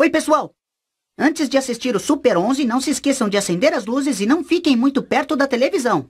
Oi, pessoal! Antes de assistir o Super 11, não se esqueçam de acender as luzes e não fiquem muito perto da televisão.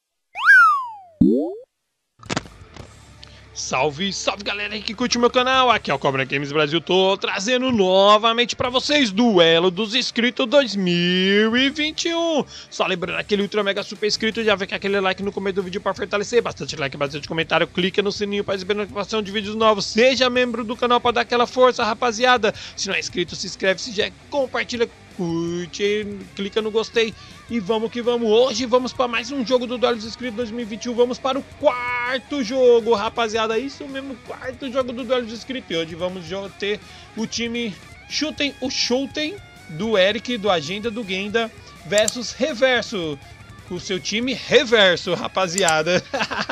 Salve, salve galera que curte o meu canal, aqui é o Cobra Games Brasil, tô trazendo novamente pra vocês Duelo dos Inscritos 2021. Só lembrando aquele ultra mega super inscrito, já vem com aquele like no começo do vídeo pra fortalecer, bastante like, bastante comentário, clica no sininho pra receber notificação de vídeos novos, seja membro do canal pra dar aquela força, rapaziada. Se não é inscrito, se inscreve, se já é, compartilha, curte, clica no gostei e vamos que vamos. Hoje vamos para mais um jogo do Duelo dos Inscritos 2021, vamos para o quarto jogo, rapaziada, isso mesmo, quarto jogo do Duelo dos Inscritos. E hoje vamos ter o time Shuten do Eric, do Agenda do Genda versus Reverso, o seu time Reverso, rapaziada.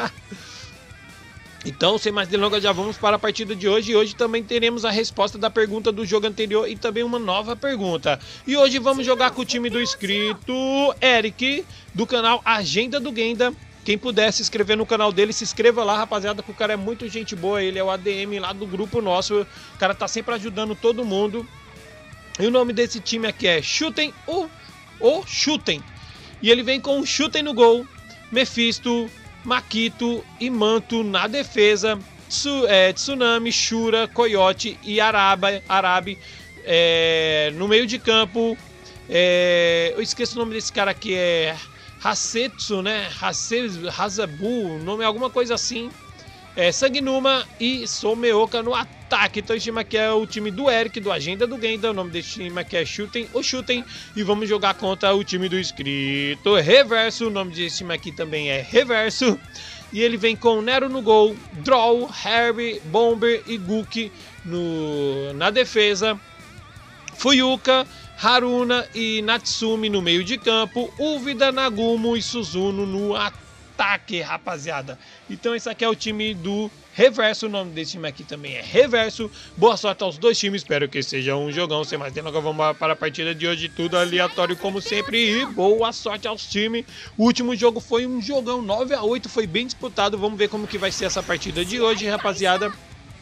Então, sem mais delongas, já vamos para a partida de hoje. E hoje também teremos a resposta da pergunta do jogo anterior e também uma nova pergunta. E hoje vamos jogar com o time do inscrito Eric, do canal Agenda do Genda. Quem puder se inscrever no canal dele, se inscreva lá, rapaziada, que o cara é muito gente boa. Ele é o ADM lá do grupo nosso. O cara tá sempre ajudando todo mundo. E o nome desse time aqui é Shuten o Shuten. E ele vem com o Shuten no gol, Mephisto, Makito e Manto na defesa, Tsunami, Shura, Coyote e Arabe no meio de campo. Eu esqueço o nome desse cara aqui, é Hasetsu, né? Hazabu, nome é alguma coisa assim. Sangnuma e Someoka no ataque. Então esse time aqui é o time do Eric, do Agenda do Genda. O nome desse time aqui é Shuten o Shuten. E vamos jogar contra o time do inscrito Reverso. O nome desse time aqui também é Reverso. E ele vem com Nero no gol, Draw, Herbie, Bomber e Guki na defesa, Fuyuka, Haruna e Natsumi no meio de campo, Uvida, Nagumo e Suzuno no ataque, rapaziada. Então esse aqui é o time do Reverso, o nome desse time aqui também é Reverso. Boa sorte aos dois times, espero que seja um jogão. Sem mais delongas, vamos para a partida de hoje, tudo aleatório como sempre. E boa sorte aos times. O último jogo foi um jogão 9-8, foi bem disputado. Vamos ver como que vai ser essa partida de hoje, rapaziada.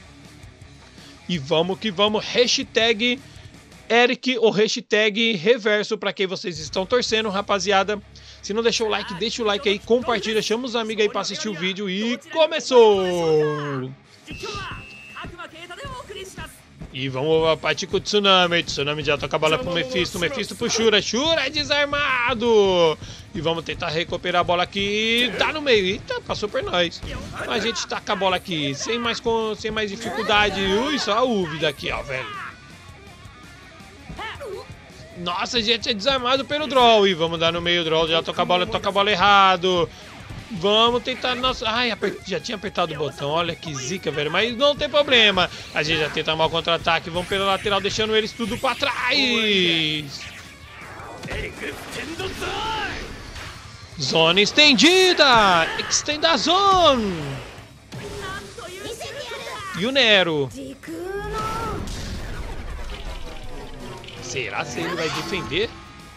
E vamos que vamos, hashtag Eric ou hashtag Reverso para quem vocês estão torcendo, rapaziada. Se não deixou o like, deixa o like aí, compartilha, chama os amigos aí pra assistir o vídeo e começou! E vamos partir com o Tsunami. Tsunami já toca a bola pro Mephisto, Mephisto pro Shura, Shura é desarmado! E vamos tentar recuperar a bola aqui, dá no meio, eita, passou por nós. A gente taca a bola aqui, sem mais dificuldade. Ui, só a Uvida aqui, ó, velho. Nossa, a gente é desarmado pelo Draw. E vamos dar no meio, Draw já toca a bola errado. Vamos tentar, nossa, ai, já tinha apertado o botão, olha que zica, velho, mas não tem problema. A gente já tenta mal contra-ataque, vamos pela lateral, deixando eles tudo pra trás. Zona estendida, extend a zone. E o Nero. Será que ele vai defender?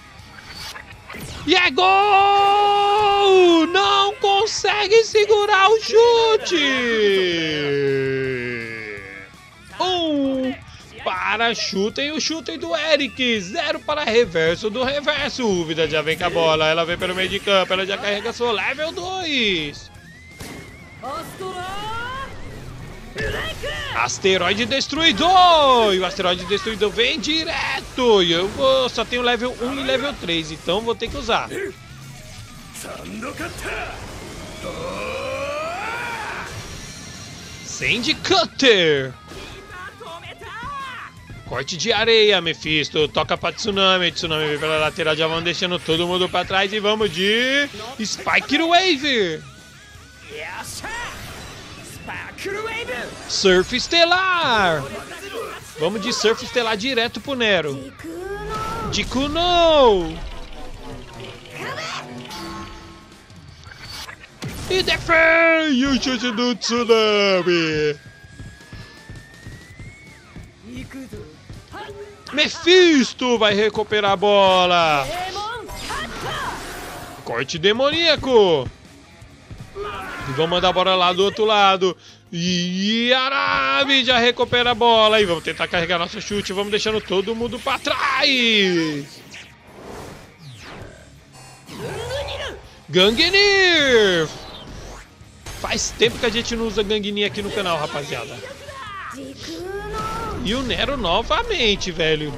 E é gol! Não consegue segurar o chute! Para Shuten, o Shuten do Eric. 0 para Reverso do Reverso. Uvida já vem com a bola, ela vem pelo meio de campo, ela já carrega seu level 2. Asteroide Destruidor! E o Asteroide Destruidor vem direto! E eu só tenho level 1 e level 3, então vou ter que usar. Sand Cutter! Corte de areia, Mephisto. Toca pra Tsunami. Tsunami vem pela lateral, já vamos deixando todo mundo pra trás. E vamos de Spike Wave! Surf Estelar! Vamos de Surf Estelar direto pro Nero. Dikuno! E defende o chute do Tsunami! Mephisto vai recuperar a bola! Corte demoníaco! E vamos mandar a bola lá do outro lado. E Arabi já recupera a bola. E vamos tentar carregar nosso chute. Vamos deixando todo mundo pra trás. Gangnir! Faz tempo que a gente não usa Gangnir aqui no canal, rapaziada. E o Nero novamente, velho.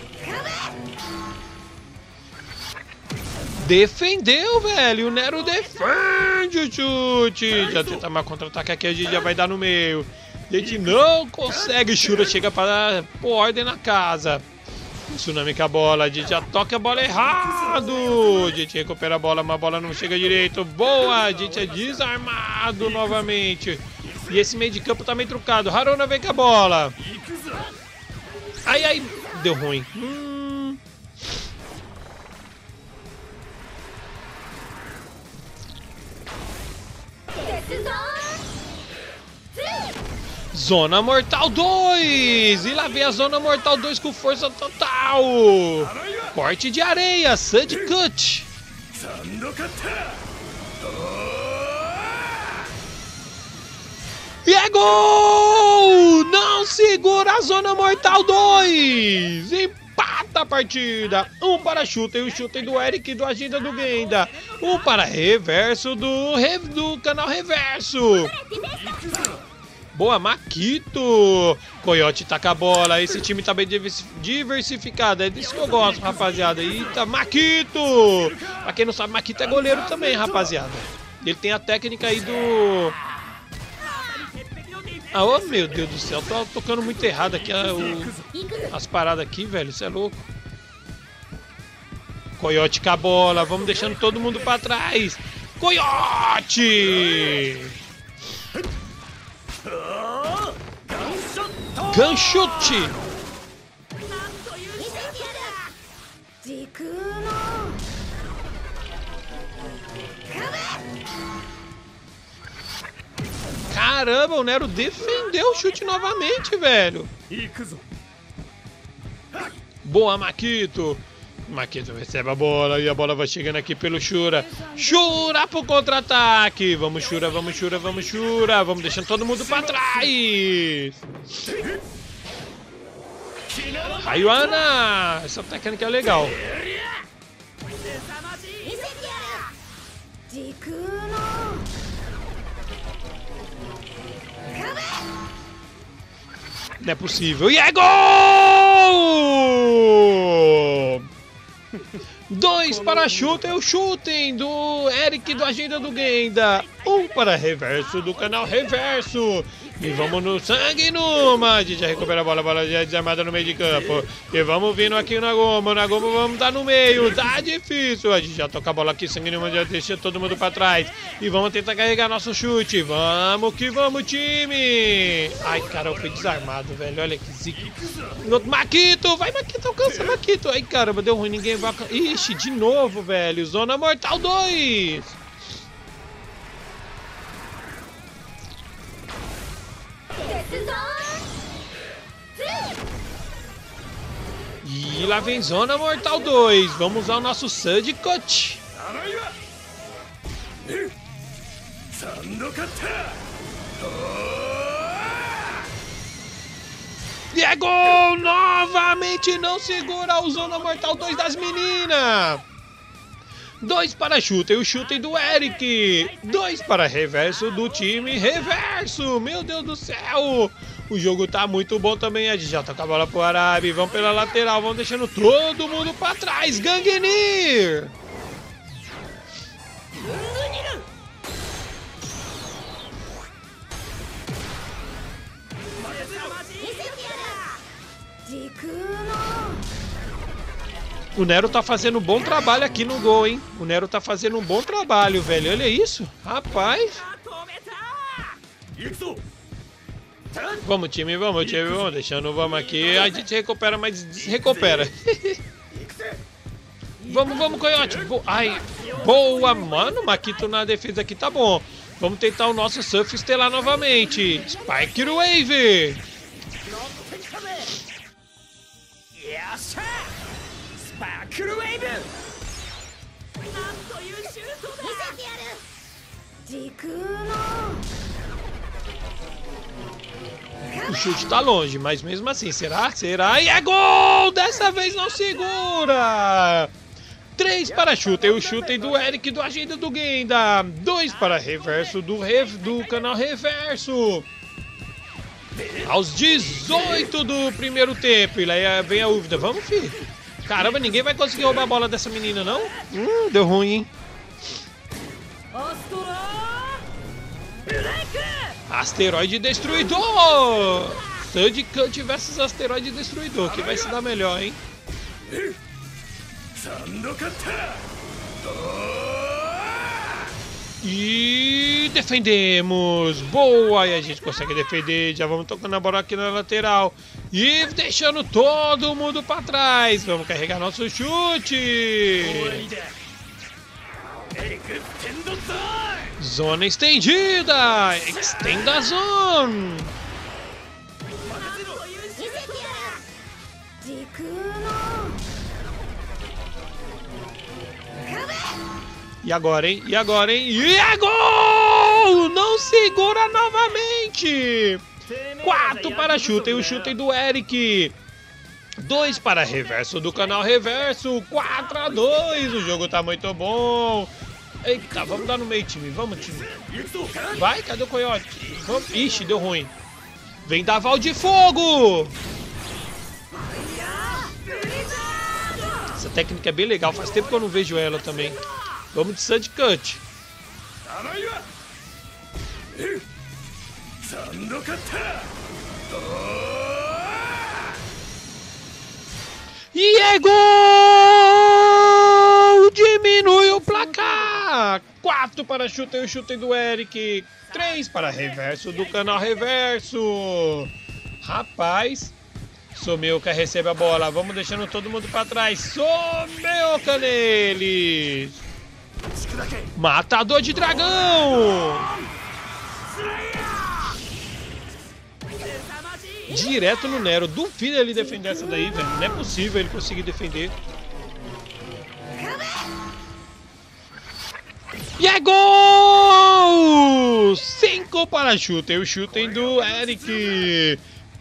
Defendeu, velho. O Nero defende o chute. Já tenta mais contra-ataque aqui, a gente já vai dar no meio. A gente não consegue. Shura chega para pôr ordem na casa. Tsunami com a bola. A gente já toca a bola errado. A gente recupera a bola, mas a bola não chega direito. Boa. A gente é desarmado novamente. E esse meio de campo tá meio trucado. Haruna vem com a bola. Ai, ai. Deu ruim. Zona Mortal 2! E lá vem a Zona Mortal 2 com força total! Corte de areia, Sand Cut! E é gol! Não segura a Zona Mortal 2! Empata a partida! Um para chute e o chute do Eric do Agenda do Genda. Um para reverso do canal Reverso. Boa, Makito! Coyote tá com a bola. Esse time tá bem diversificado. É disso que eu gosto, rapaziada. Eita, Makito! Pra quem não sabe, Makito é goleiro também, rapaziada. Ele tem a técnica aí do... Ah, oh, meu Deus do céu. Tô tocando muito errado aqui as paradas aqui, velho. Isso é louco. Coyote com a bola. Vamos deixando todo mundo pra trás. Coyote! Ganchute! Caramba, o Nero defendeu o chute novamente, velho. Boa, Makito. Makito recebe a bola e a bola vai chegando aqui pelo Shura. Shura pro contra-ataque. Vamos, Shura, vamos, Shura, vamos, Shura. Vamos deixando todo mundo pra trás. Rayuana. Essa técnica é legal. Não é possível. E é gol! 2 para chute, o shooting do Eric do Agenda do Genda. 1 para reverso do canal Reverso. E vamos no sangue numa. A gente já recupera a bola já é desarmada no meio de campo. E vamos vindo aqui na Goma vamos dar no meio. Tá difícil. A gente já toca a bola aqui, sangue numa, já deixa todo mundo pra trás. E vamos tentar carregar nosso chute. Vamos que vamos, time. Ai, cara, eu fui desarmado, velho. Olha que zica. Makito, vai, Makito, alcança, Makito. Ai, caramba, deu ruim, ninguém vai... Ixi, de novo, velho. Zona Mortal 2. E lá vem Zona Mortal 2. Vamos usar o nosso Sand Cut. E é gol! Novamente não segura o Zona Mortal 2 das meninas. 2 para chute e o chute do Eric. 2 para reverso do time Reverso. Meu Deus do céu. O jogo tá muito bom também. A gente já toca a bola pro Arabi. Vamos pela lateral. Vamos deixando todo mundo pra trás. Gangnir. O Nero tá fazendo um bom trabalho aqui no gol, hein? O Nero tá fazendo um bom trabalho, velho. Olha isso. Rapaz. Vamos, time, vamos, time. Vamos deixando, vamos aqui. A gente recupera, mas desrecupera. Vamos, Coyote. Ai, boa, mano. Makito na defesa aqui tá bom. Vamos tentar o nosso Surf Estelar novamente. Spike Wave. O chute tá longe, mas mesmo assim, será? Será? E é gol! Dessa vez não segura! 3 para chute, o chute do Eric do Agenda do Genda. 2 para reverso do canal Reverso. Aos 18 do primeiro tempo. E aí vem a dúvida. Vamos, filho. Caramba, ninguém vai conseguir roubar a bola dessa menina, não? Deu ruim, hein? Asteroide Destruidor! Sandy Cut versus Asteroide Destruidor. Que vai se dar melhor, hein? E defendemos. Boa, e a gente consegue defender. Já vamos tocando a bola aqui na lateral. E deixando todo mundo para trás. Vamos carregar nosso chute. Zona estendida. Extenda a zona. E agora, hein? E agora, hein? E é gol! Não segura novamente! 4 para chute, o chute do Eric. 2 para reverso do canal Reverso. 4-2. O jogo tá muito bom. Eita, vamos dar no meio, time. Vamos, time. Vai, cadê o coiote? Vamos. Ixi, deu ruim. Vem dar Val de Fogo! Essa técnica é bem legal. Faz tempo que eu não vejo ela também. Vamos de Sandy Cut. E é gol! Diminui o placar. 4 para chute, o chute do Eric. 3 para reverso do canal Reverso. Rapaz, Someuca recebe a bola. Vamos deixando todo mundo para trás. Someuca neles. Matador de dragão! Direto no Nero. Duvido ele defender essa daí, velho. Não é possível ele conseguir defender. E é gol! 5 para chute. O chute do Eric.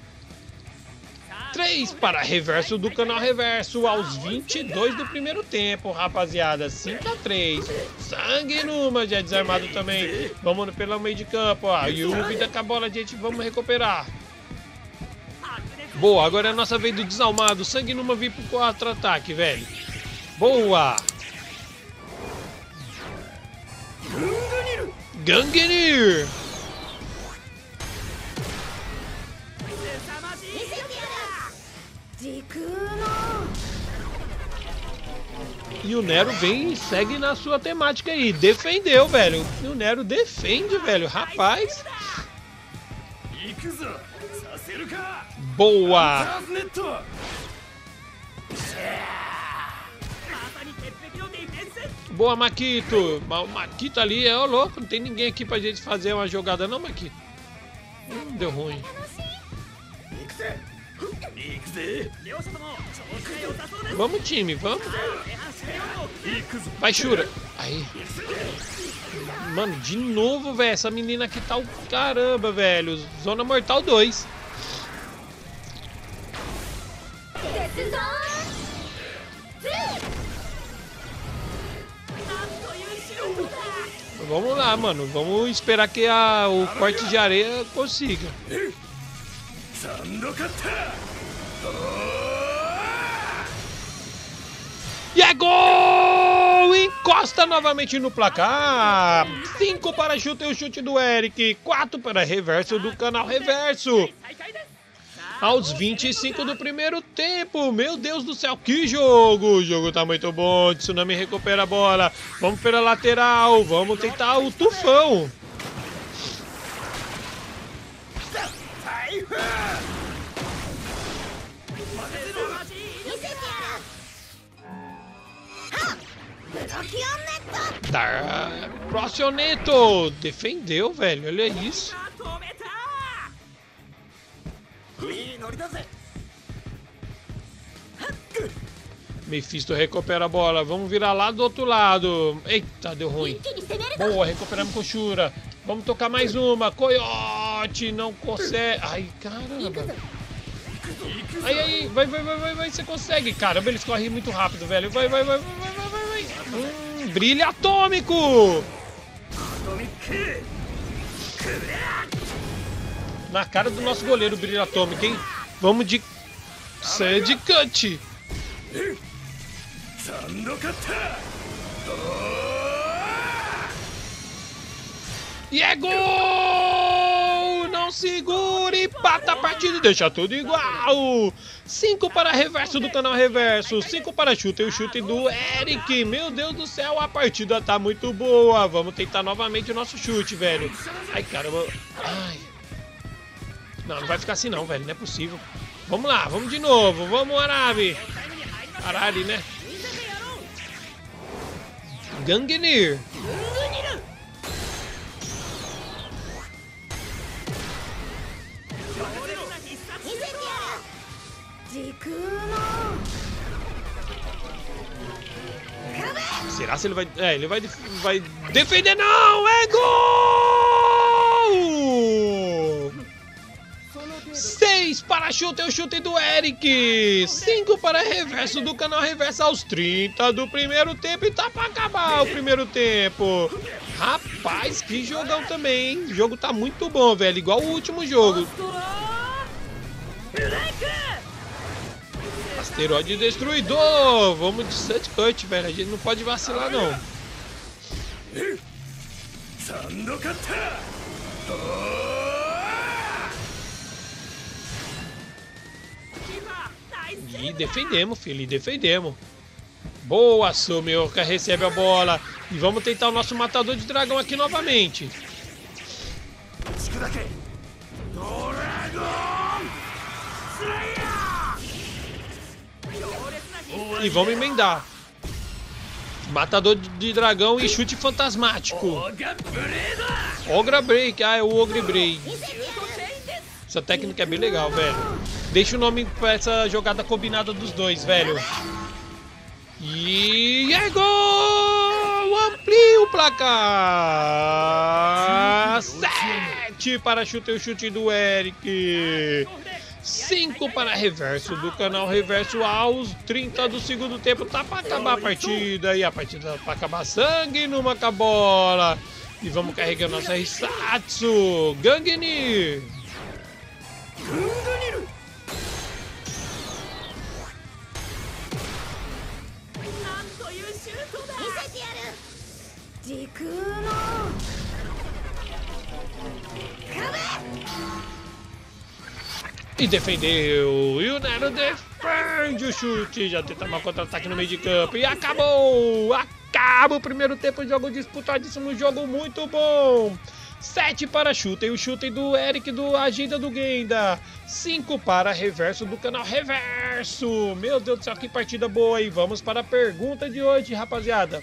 3 para reverso do canal Reverso aos 22 do primeiro tempo, rapaziada. 5-3. Sangue numa, já desarmado também. Vamos pelo meio de campo, ó. Yubi com a bola, gente. Vamos recuperar. Boa, agora é a nossa vez do desalmado. Sangue numa vir pro contra-ataque, velho. Boa. Gangnir. E o Nero vem e segue na sua temática aí. Defendeu, velho. E o Nero defende, velho. Rapaz. Boa. Boa, Maquito. O Maquito ali é o louco. Não tem ninguém aqui pra gente fazer uma jogada, não, Maquito. Deu ruim. Vamos, time, vamos. Vai, Shura. Aí. Mano, de novo, velho. Essa menina aqui tá o caramba, velho. Zona Mortal 2. Vamos lá, mano. Vamos esperar que o corte de areia consiga. E é gol! Encosta novamente no placar. 5 para chute, o chute do Eric. 4 para reverso do canal Reverso. Aos 25 do primeiro tempo. Meu Deus do céu, que jogo! O jogo tá muito bom. Tsunami recupera a bola. Vamos pela lateral. Vamos tentar o tufão. Procioneto defendeu, velho. Olha isso. Mephisto recupera a bola. Vamos virar lá do outro lado. Eita, deu ruim. Boa, recuperamos com Shura. Vamos tocar mais uma. Coyote. shot, não consegue. Ai, caramba. Aí, vai, você consegue. Caramba, eles correm muito rápido, velho. Vai. Brilho atômico! Na cara do nosso goleiro, brilho atômico, hein? Vamos de Sand Cut. E é gol! Não segura, empata a partida e deixa tudo igual. 5 para reverso do canal Reverso. 5 para chute e o chute do Eric. Meu Deus do céu, a partida tá muito boa. Vamos tentar novamente o nosso chute, velho. Ai, caramba. Ai. Não vai ficar assim não, velho. Não é possível. Vamos lá, vamos de novo. Vamos, Arabi. Arari, né? Gangnir. Será se ele vai... ele vai defender, não! É gol! 6 para chute, é o chute do Eric. 5 para reverso do canal Reverso aos 30 do primeiro tempo. E tá pra acabar o primeiro tempo. Rapaz, que jogão também, hein? O jogo tá muito bom, velho. Igual o último jogo. Asteroide destruidor. Vamos de Sand Cut, velho. A gente não pode vacilar, não. E defendemos, filho. E defendemos. Boa, Sumioka. Recebe a bola. E vamos tentar o nosso matador de dragão aqui novamente. E vamos emendar. Matador de dragão e chute fantasmático. Ogra Break. Ah, é o Ogre Break. Essa técnica é bem legal, velho. Deixa o nome pra essa jogada combinada dos dois, velho. E é gol! Amplia o placar. 7 para chute e o chute do Eric. 5 para reverso do canal Reverso aos 30 do segundo tempo. Tá pra acabar a partida. E a partida tá pra acabar. Sangue numa cabola. E vamos carregar nossa Hisatsu. Gangnir. E defendeu. E o Nero defende o chute. Já tenta uma contra-ataque no meio de campo. E acabou. Acaba o primeiro tempo. Jogo disputadíssimo. Jogo muito bom. 7 para chute. E o chute do Eric do Agenda do Genda. 5 para reverso do canal Reverso. Meu Deus do céu, que partida boa. E vamos para a pergunta de hoje, rapaziada.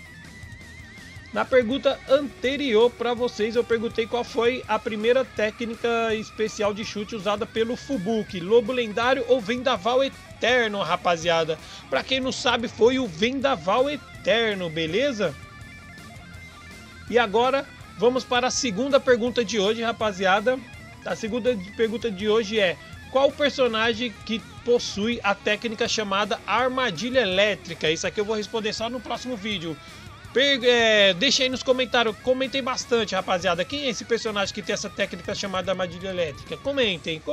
Na pergunta anterior para vocês, eu perguntei qual foi a primeira técnica especial de chute usada pelo Fubuki, Lobo Lendário ou Vendaval Eterno, rapaziada. Para quem não sabe, foi o Vendaval Eterno, beleza? E agora, vamos para a segunda pergunta de hoje, rapaziada. A segunda pergunta de hoje é: qual o personagem que possui a técnica chamada Armadilha Elétrica? Isso aqui eu vou responder só no próximo vídeo. Deixa aí nos comentários, comentem bastante, rapaziada. Quem é esse personagem que tem essa técnica chamada Armadilha Elétrica? Comentem.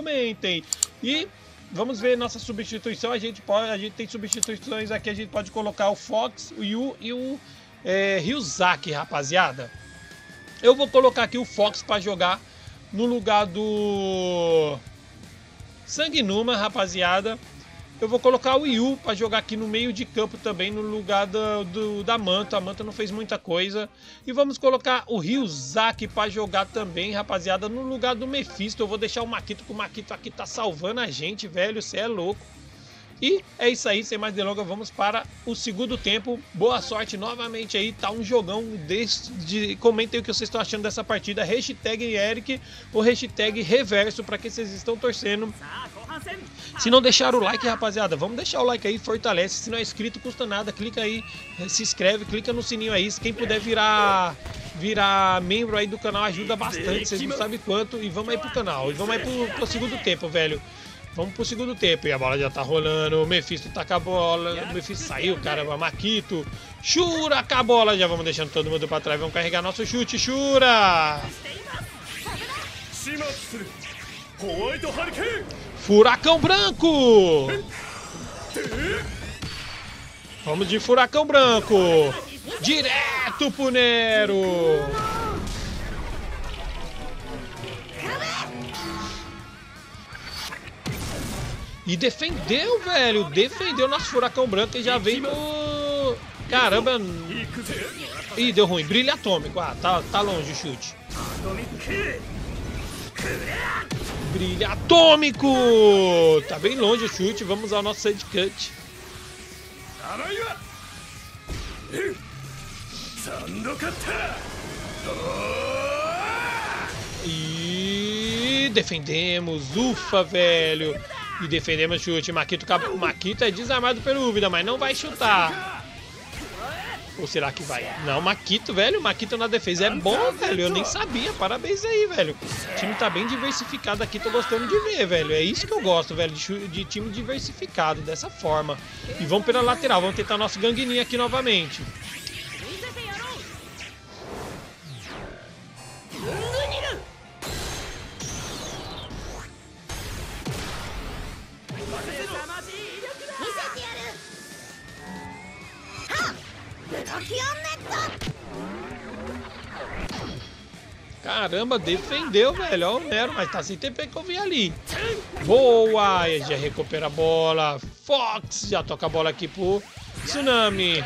E vamos ver nossa substituição. A gente tem substituições aqui. A gente pode colocar o Fox, o Yu e o Ryuzaki, rapaziada. Eu vou colocar aqui o Fox para jogar no lugar do Sangue Numa, rapaziada. Eu vou colocar o Yu para jogar aqui no meio de campo também, no lugar da Manta. A Manta não fez muita coisa. E vamos colocar o Ryuzaki para jogar também, rapaziada, no lugar do Mephisto. Eu vou deixar o Makito, que o Makito aqui tá salvando a gente, velho. Você é louco. E é isso aí, sem mais delongas, vamos para o segundo tempo. Boa sorte novamente aí, tá um jogão. Comentem o que vocês estão achando dessa partida. Hashtag Eric ou hashtag Reverso, para que vocês estão torcendo. Se não deixaram o like, rapaziada, vamos deixar o like aí, fortalece. Se não é inscrito, custa nada, clica aí, se inscreve, clica no sininho aí. Quem puder virar virar membro aí do canal ajuda bastante, vocês não sabem quanto. E vamos aí pro canal, e vamos aí pro segundo tempo, velho. Vamos pro segundo tempo, e a bola já tá rolando, o Mephisto tá com a bola, o Mephisto saiu, caramba, Makito, Shura com a bola, já vamos deixando todo mundo pra trás, vamos carregar nosso chute, Shura! Furacão branco! Vamos de furacão branco, direto pro Nero! E defendeu, velho. Defendeu nosso furacão branco e já veio no... Caramba. Ih, deu ruim. Brilho atômico. Ah, tá longe o chute. Brilho atômico. Tá bem longe o chute. Vamos usar o nosso Sand Cut. E defendemos. Ufa, velho. E defendemos o chute. Makito é desarmado pelo Ubida, mas não vai chutar. Ou será que vai? Não, Makito, velho. Makito na defesa é bom, velho. Eu nem sabia. Parabéns aí, velho. O time tá bem diversificado aqui. Tô gostando de ver, velho. É isso que eu gosto, velho. De time diversificado, dessa forma. E vamos pela lateral. Vamos tentar nosso Ganguinin aqui novamente. Caramba, defendeu, velho. Ó o Nero, mas tá sem TP que eu vi ali. Boa! Ele já recupera a bola. Fox já toca a bola aqui pro Tsunami.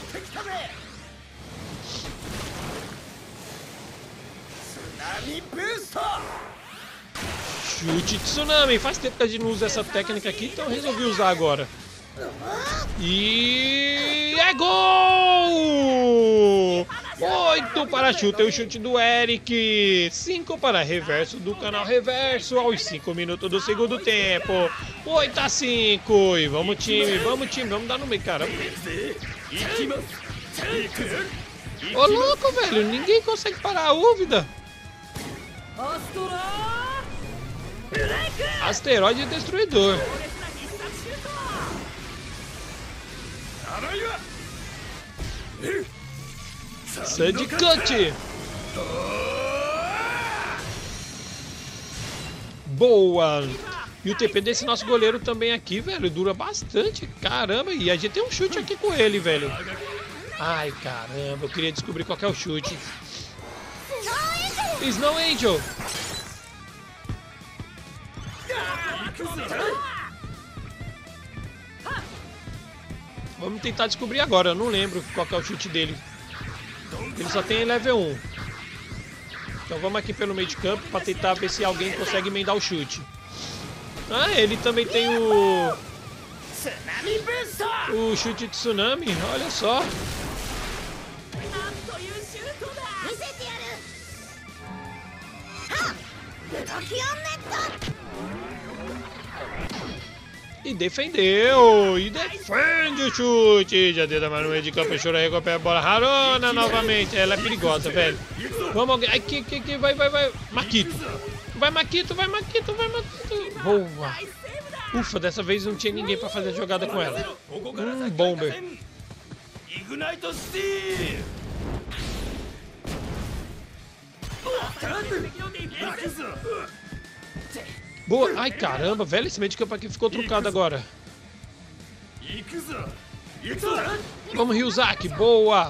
Chute Tsunami. Faz tempo que a gente não usa essa técnica aqui, então eu resolvi usar agora. E é gol! 8 para chute, o chute do Eric. 5 para reverso do canal Reverso aos 5 minutos do segundo tempo. 8-5. E vamos time, vamos dar no meio, caramba. Ô louco, velho, ninguém consegue parar a Ubida. Asteroide destruidor. Sand Cut. Boa. E o TP desse nosso goleiro também aqui, velho, dura bastante. Caramba, e a gente tem um chute aqui com ele, velho. Ai, caramba, eu queria descobrir qual que é o chute. Snow Angel. Vamos tentar descobrir agora, eu não lembro qual que é o chute dele. Ele só tem level 1. Então vamos aqui pelo meio de campo para tentar ver se alguém consegue emendar o chute. Ah, ele também tem o chute de tsunami, olha só. E defendeu! E defende o chute! Já deu mais no meio de campo, o Shura recupera a bola. Harona novamente! Ela é perigosa, velho. Vamos alguém. Ai, vai. Makito! Vai, Makito! Boa! Ufa, dessa vez não tinha ninguém pra fazer a jogada com ela. Bomber! Boa! Ai, caramba, velho, esse meio de campo aqui ficou truncado agora. Vamos, Ryuzaki, boa!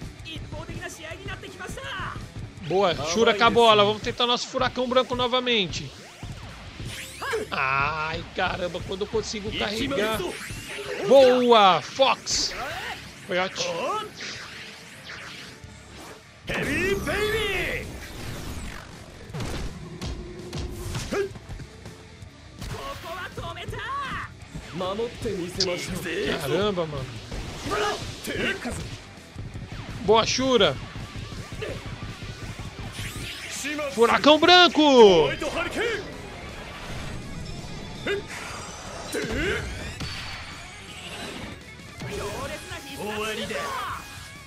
Boa, Shura com a bola, vamos tentar nosso furacão branco novamente. Ai, caramba, quando eu consigo carregar. Boa, Fox! Foi ótimo. Caramba, mano. Boa, Shura. Furacão branco.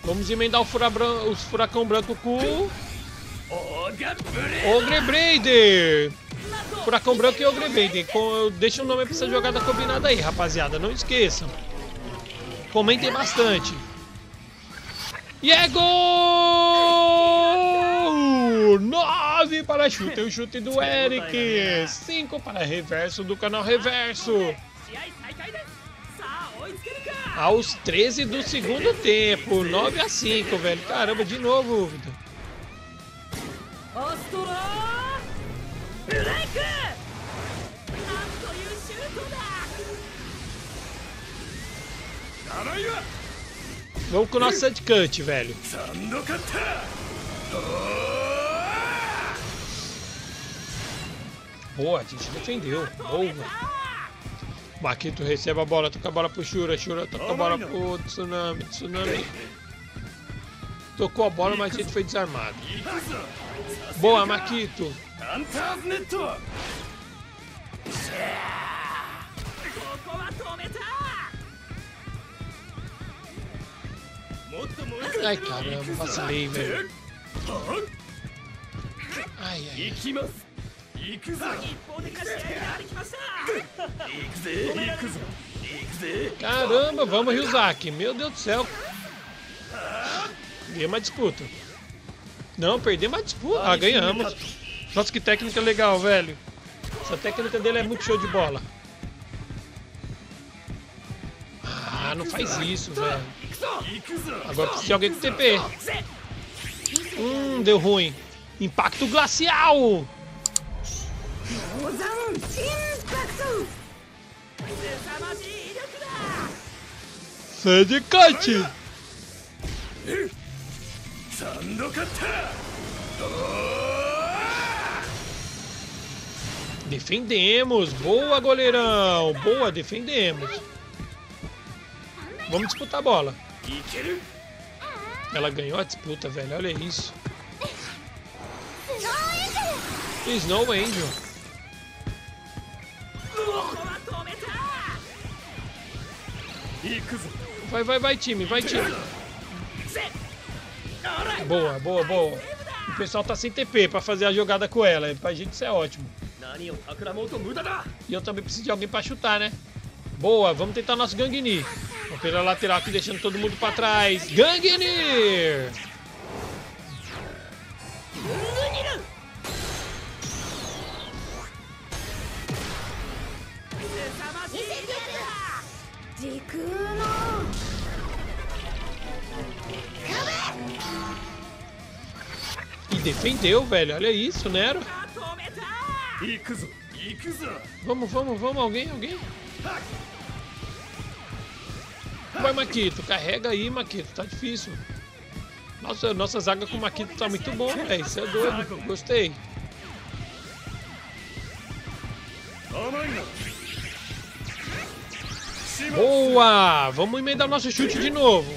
Vamos emendar os furacão branco com o Ogre Brader. Furacão branco e Ogre Brader. Deixa o nome pra essa jogada combinada aí, rapaziada. Não esqueçam. Comentem bastante. E é gol! 9 para chute. O chute do Eric. 5 para reverso do canal Reverso. Aos 13 do segundo tempo. 9-5, velho. Caramba, de novo, Vitor. Vamos com o nosso Sandcut, velho. Boa, a gente defendeu. Boa. Makito recebe a bola, toca a bola pro Shura. Shura toca a bola pro Tsunami. Tsunami tocou a bola, mas a gente foi desarmado. Boa, Makito. Ai, caramba, vacilei, velho. Ai, ai. Caramba, vamos, Ryuzaki. Meu Deus do céu. Ganhei uma disputa. Não, perdemos uma disputa. Ah, ganhamos. Nossa, que técnica legal, velho. Essa técnica dele é muito show de bola. Ah, não faz isso, velho. Agora precisa de alguém com TP. Deu ruim. Impacto glacial. Sandcut. Defendemos. Boa, goleirão. Boa, defendemos. Vamos disputar a bola. Ela ganhou a disputa, velho. Olha isso. Snow Angel. Vai, time. Vai, time. Boa, boa, boa. O pessoal tá sem TP pra fazer a jogada com ela. Pra gente isso é ótimo. E eu também preciso de alguém pra chutar, né? Boa, vamos tentar nosso Gangnir. Vamos pela lateral aqui, deixando todo mundo pra trás. Gangnir! E defendeu, velho. Olha isso, Nero. Vamos, alguém. Vai, Makito. Carrega aí, Makito. Tá difícil. Nossa zaga com o Makito tá muito bom, velho. Isso é doido. Gostei. Boa! Vamos emendar nosso chute de novo.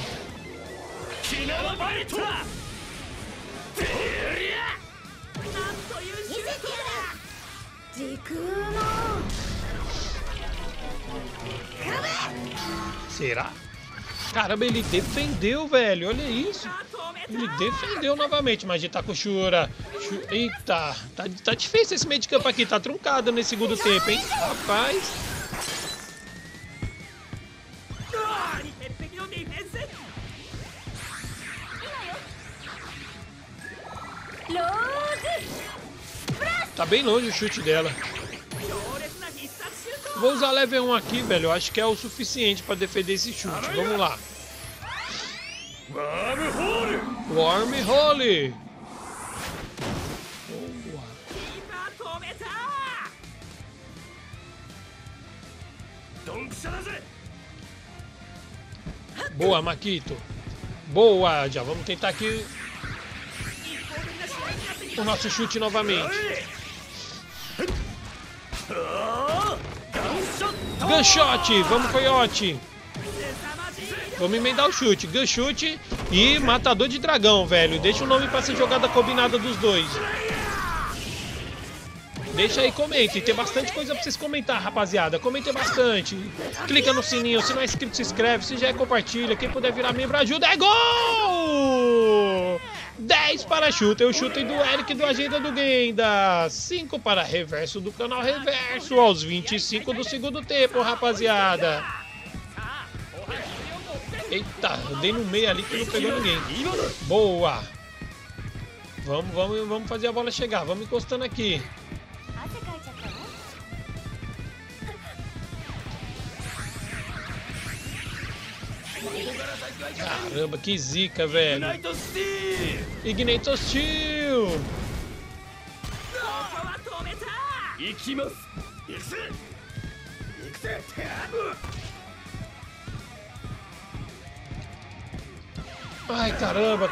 Será? Caramba, ele defendeu, velho. Olha isso. Ele defendeu novamente, mas a gente tá com o Shura. Eita, tá difícil esse meio de campo aqui. Tá truncado nesse segundo tempo, hein? Rapaz. Tá bem longe o chute dela. Vou usar level 1 aqui, velho. Eu acho que é o suficiente pra defender esse chute. Vamos lá. Wormhole. Boa, Makito. Boa. Já vamos tentar aqui o nosso chute novamente. Gunshot, vamos, Coyote. Vamos emendar o chute. Gunshot e Matador de Dragão, velho. Deixa o nome pra ser jogada combinada dos dois. Deixa aí, comente. Tem bastante coisa pra vocês comentar, rapaziada. Comentem bastante. Clica no sininho. Se não é inscrito, se inscreve. Se já é, compartilha. Quem puder virar membro, ajuda. É gol! 10 para chute. O chute do Eric do Agenda do Genda. 5 para reverso do canal Reverso. Aos 25 do segundo tempo, rapaziada. Eita, eu dei no meio ali que não pegou ninguém. Boa. Vamos fazer a bola chegar. Vamos encostando aqui. Caramba, que zica, velho. Ignitor Steel. Ai, caramba.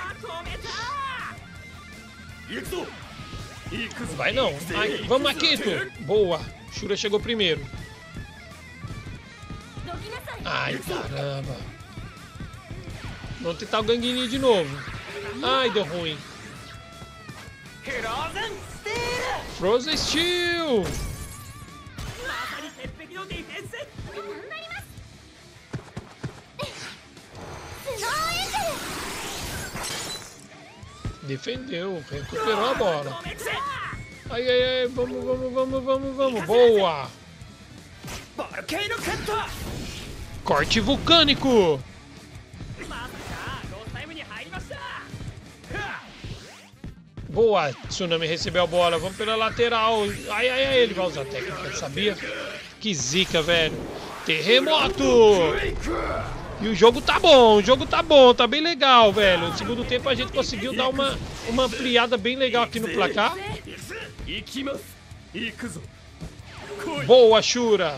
Vai não. Ai, vamos, Akito. Boa. Shura chegou primeiro. Ai, caramba. Vamos tentar o Ganguinho de novo. Ai, deu ruim. Frozen Steel. Defendeu, recuperou a bola. Ai, ai, ai, vamos. Boa. Corte vulcânico. Boa, Tsunami recebeu a bola. Vamos pela lateral. Ai, ai, ai, ele vai usar a técnica, sabia? Que zica, velho. Terremoto. E o jogo tá bom, tá bem legal, velho. No segundo tempo a gente conseguiu dar uma ampliada bem legal aqui no placar. Boa, Shura.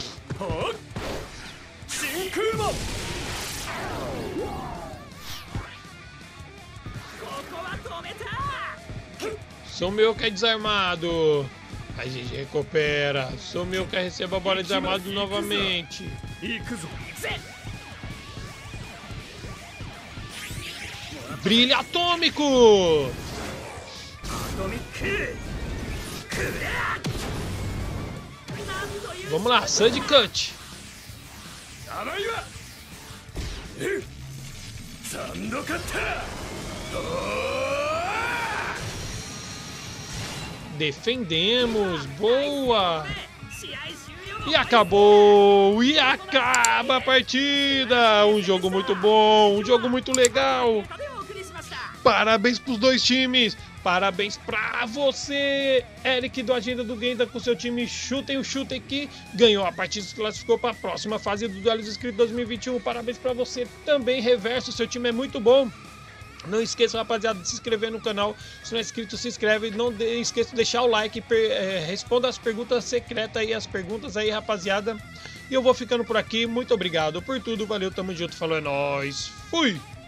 Sou meu que é desarmado. A gente recupera. Sou meu que recebe a bola desarmado novamente. Brilho atômico! Vamos lá, Sand Cut. Defendemos, boa! E acabou! E acaba a partida! Um jogo muito bom, um jogo muito legal! Parabéns pros dois times! Parabéns pra você, Eric do Agenda do Genda, com seu time Chutem o Chute que ganhou a partida e se classificou para a próxima fase do Duelos Inscritos 2021. Parabéns pra você também, Reverso, seu time é muito bom. Não esqueça, rapaziada, de se inscrever no canal. Se não é inscrito, se inscreve. Não esqueça de deixar o like. Responda as perguntas secretas aí, as perguntas aí, rapaziada. E eu vou ficando por aqui. Muito obrigado por tudo. Valeu, tamo junto. Falou, é nóis. Fui!